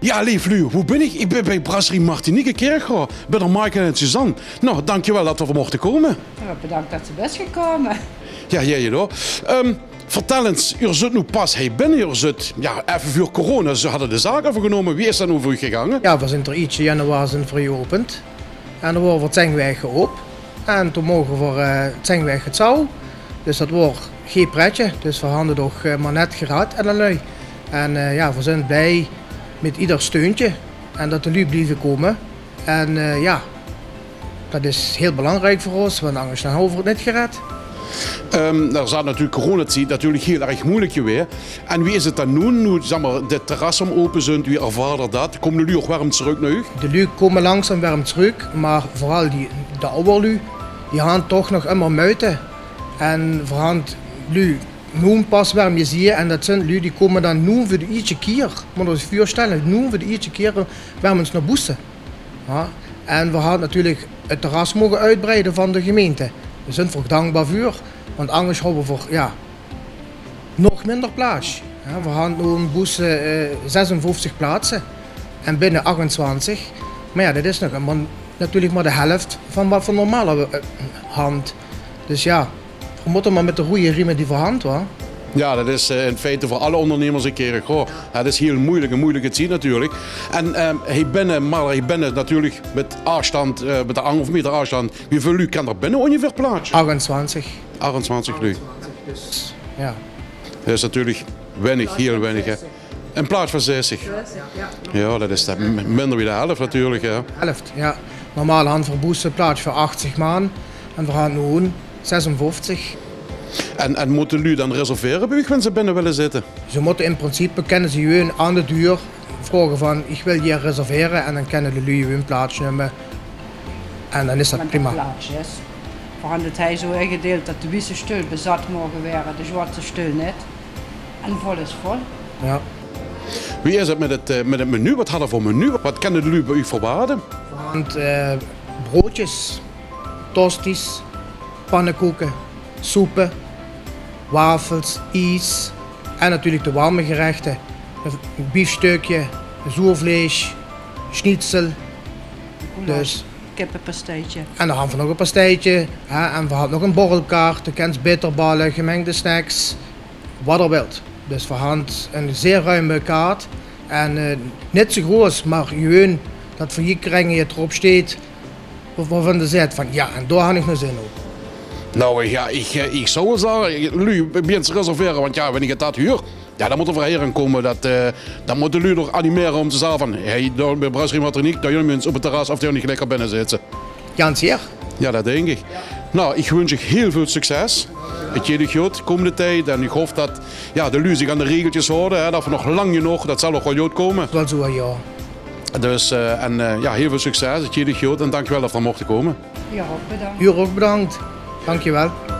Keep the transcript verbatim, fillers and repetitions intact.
Ja, lief Lu, hoe ben ik? Ik ben bij Brasserie Martinique Kerkhoor. Bij de Michael en Suzanne. Nou, dankjewel dat we er mochten komen. Ja, bedankt dat ze best gekomen. Ja, jij hoor. Um, vertel eens, u zit nu pas hij binnen, u zit, ja, even voor corona, ze hadden de zaak overgenomen. Wie is daar nu voor u gegaan? Ja, we zijn er ietsje januari zijn geopend. En dan wordt het Zengweg geopend. En toen mogen we uh, het Zengweg het zou. Dus dat wordt geen pretje. Dus we hadden toch uh, maar net geraad en een lui. En uh, ja, we zijn blij met ieder steuntje. En dat de lui blijven komen. En uh, ja, dat is heel belangrijk voor ons, want anders dan hebben we het niet gered. Um, er zat natuurlijk coronatijd natuurlijk heel erg moeilijk weer. En wie is het dan nu? Nu zeg maar, de terrassen open zijn, wie ervaren dat? Komen jullie ook warm terug naar u? De lui komen langzaam warm terug, maar vooral die, de oude lui, die gaan toch nog immer muiten. En we gaan lui nu pas warm je ziet, en dat zijn lui die komen dan nu voor de ietsje keer. Maar dat is voorstellen, nu voor de ietsje keer warm naar bussen. Ja. En we gaan natuurlijk het terras mogen uitbreiden van de gemeente. We zijn voor dankbaar voor, want anders hebben we voor ja, nog minder plaats. Ja, we gaan nu een bus uh, zesenvijftig plaatsen en binnen achtentwintig. Maar ja, dat is nog maar, natuurlijk maar de helft van wat we normale uh, hand. Dus ja, we moeten maar met de goede riemen die voorhand waren. Ja, dat is uh, in feite voor alle ondernemers een keer. Goh, dat is heel moeilijk, een moeilijke tijd natuurlijk. En uh, hij binnen, maar hij binnen natuurlijk met afstand, uh, met de anderhalf meter afstand. Wie veel u kan er binnen ongeveer plaatsen? achtentwintig. achtentwintig lui. Dus ja. Dat is natuurlijk weinig, heel weinig. Hè. In plaats van zestig. Ja, dat is dat minder dan de helft natuurlijk. Hè. Helft, ja. Normaal gaan we boesten plaats voor achtzig man en we gaan nu zesenvijftig. En, en moeten jullie dan reserveren bij wie ze binnen willen zitten? Ze moeten in principe kennen ze gewoon aan de deur vragen van ik wil hier reserveren en dan kennen de lui hun plaatsnummer. En dan is dat prima. Plaatsjes. We hadden het hij zo ingedeeld dat de witte stoel bezat mogen worden, de zwarte stoel niet. En vol is vol. Ja. Wie is het met het, met het menu? Wat hadden we voor menu? Wat kennen jullie bij u verwaarden? Want uh, broodjes, tosties, pannenkoeken, soepen, wafels, ijs en natuurlijk de warme gerechten. Een biefstukje, een zoervlees, schnitzel. Dus. Kippenpastijtje. En dan hebben we nog een pastijtje. Hè, en we hadden nog een borrelkaart, de kent bitterballen, gemengde snacks, wat er wilt. Dus we hadden een zeer ruime kaart. En uh, niet zo groot, maar gewoon dat voor je kringen je erop staat. Waarvan je zegt van ja, en daar heb ik nog zin op. Nou ja, ik, ik zou zeggen, jullie begint te reserveren, want ja, wanneer je dat huur, ja, dan moet er voor heren komen. Dat, uh, dan moeten jullie nog animeren om te zeggen van, hey, daar bij Brasserie Martinique, daar jullie mensen op het terras of die niet lekker binnen zitten. Jans hier. Ja, dat denk ik. Nou, ik wens je heel veel succes. Het jullie goed de komende tijd en ik hoop dat ja, de lui zich aan de regeltjes houden, hè, dat we nog lang genoeg, dat zal nog wel goed komen. Wel zo, ja. Dus, uh, en uh, ja, heel veel succes, het jullie goed en dankjewel dat we mochten komen. Ja, ook bedankt. U ook bedankt. Dankjewel.